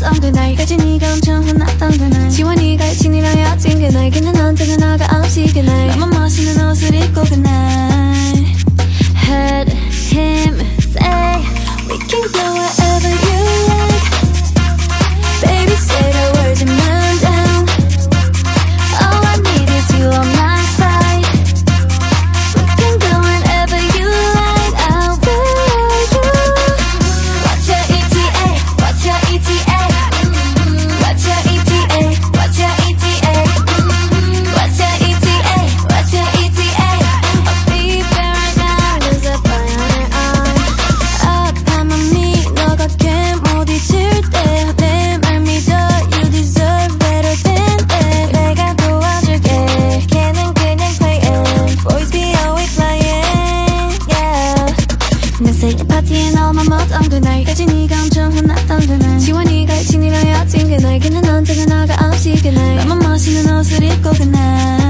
넘었던 그날까지 네가 엄청 혼났던 그날 지워 네가 친이랑 헤어진 그날에는 언제나 너가 없이 그날 너무 멋있는 옷을 입고 그날 Heard him say we can go wherever you like Baby say the words and man down All I need is you on my side We can go wherever you like I'll be you What's your ETA? What's your ETA? What's your ETA? What's your ETA? What's your ETA? What's your ETA? I'll be there right now There's a fire on her arm 아파만 미 너가 꽤못 잊을 때 내 말 믿어 You deserve better than that 내가 도와줄게 걔는 그냥 playing Boys be always lying Yeah 내 생일 파티에 너만 묻던 그날까지 네가 엄청 혼났던 그날 지워 네가 친이랑 헤어진 그날 걔는 언제나 너가 없이 그날 너무 멋있는 옷을 입고 그날